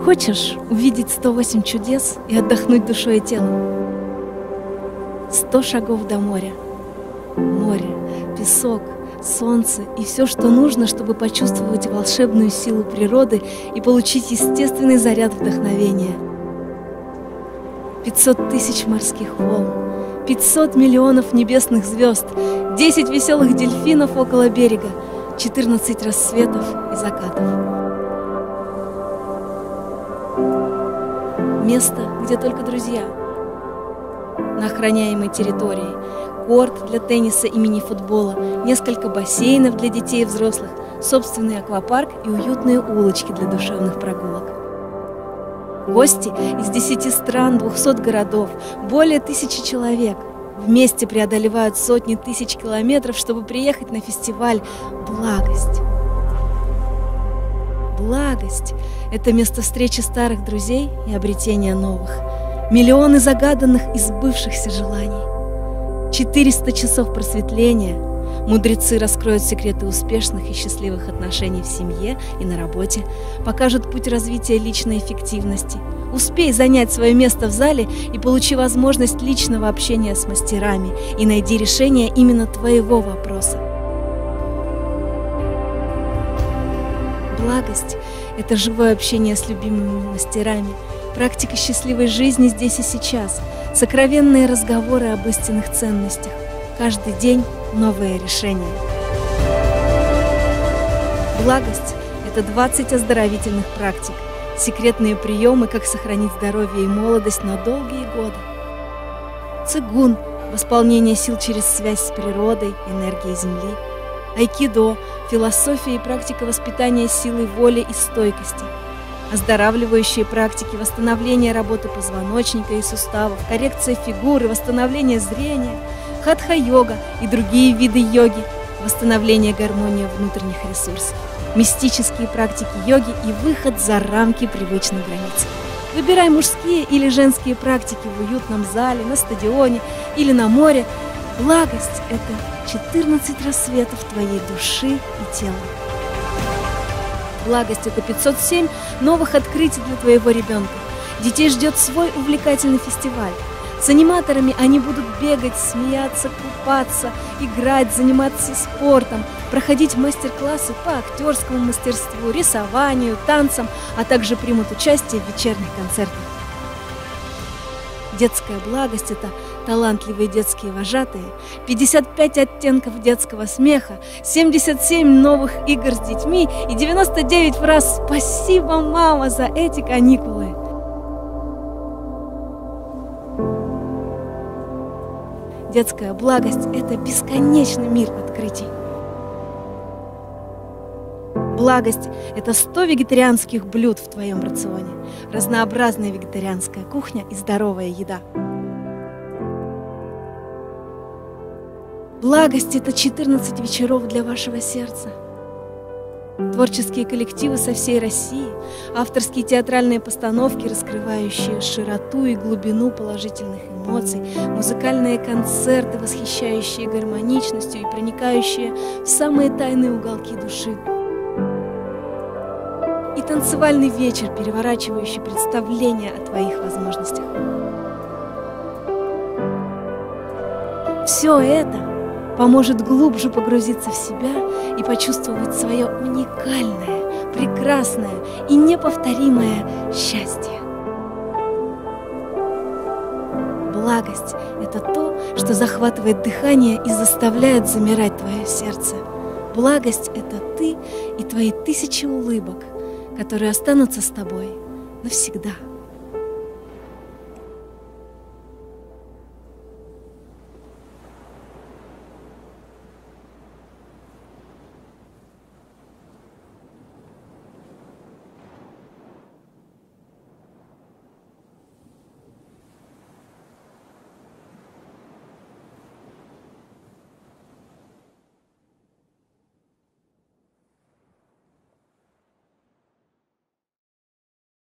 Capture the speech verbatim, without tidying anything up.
Хочешь увидеть сто восемь чудес и отдохнуть душой и телом? Сто шагов до моря. Море, песок, солнце и все, что нужно, чтобы почувствовать волшебную силу природы и получить естественный заряд вдохновения. Пятьсот тысяч морских волн, пятьсот миллионов небесных звезд, десять веселых дельфинов около берега, четырнадцать рассветов и закатов. Место, где только друзья. На охраняемой территории корт для тенниса и мини-футбола, несколько бассейнов для детей и взрослых, собственный аквапарк и уютные улочки для душевных прогулок. Гости из десяти стран, двухсот городов, более тысячи человек вместе преодолевают сотни тысяч километров, чтобы приехать на фестиваль «Благость». Благость – это место встречи старых друзей и обретения новых. Миллионы загаданных и сбывшихся желаний. четыреста часов просветления. Мудрецы раскроют секреты успешных и счастливых отношений в семье и на работе, покажут путь развития личной эффективности. Успей занять свое место в зале и получи возможность личного общения с мастерами и найди решение именно твоего вопроса. Благость – это живое общение с любимыми мастерами, практика счастливой жизни здесь и сейчас, сокровенные разговоры об истинных ценностях. Каждый день новое решение. Благость – это двадцать оздоровительных практик, секретные приемы, как сохранить здоровье и молодость на долгие годы. Цигун – восполнение сил через связь с природой, энергией Земли. Айкидо – философия и практика воспитания силы воли и стойкости. Оздоравливающие практики восстановления работы позвоночника и суставов, коррекция фигуры, восстановление зрения, хатха-йога и другие виды йоги, восстановление гармонии внутренних ресурсов, мистические практики йоги и выход за рамки привычных границ. Выбирай мужские или женские практики в уютном зале, на стадионе или на море. Благость – это четырнадцать рассветов твоей души и тела. Благость – это пятьсот семь новых открытий для твоего ребенка. Детей ждет свой увлекательный фестиваль. С аниматорами они будут бегать, смеяться, купаться, играть, заниматься спортом, проходить мастер-классы по актерскому мастерству, рисованию, танцам, а также примут участие в вечерних концертах. Детская благость – это талантливые детские вожатые, пятьдесят пять оттенков детского смеха, семьдесят семь новых игр с детьми и девяносто девять фраз «Спасибо, мама, за эти каникулы». Детская благость – это бесконечный мир открытий. Благость – это сто вегетарианских блюд в твоем рационе, разнообразная вегетарианская кухня и здоровая еда. Благость – это четырнадцать вечеров для вашего сердца. Творческие коллективы со всей России, авторские театральные постановки, раскрывающие широту и глубину положительных эмоций, музыкальные концерты, восхищающие гармоничностью и проникающие в самые тайные уголки души. И танцевальный вечер, переворачивающий представление о твоих возможностях. Все это поможет глубже погрузиться в себя и почувствовать свое уникальное, прекрасное и неповторимое счастье. Благость – это то, что захватывает дыхание и заставляет замирать твое сердце. Благость – это ты и твои тысячи улыбок, которые останутся с тобой навсегда.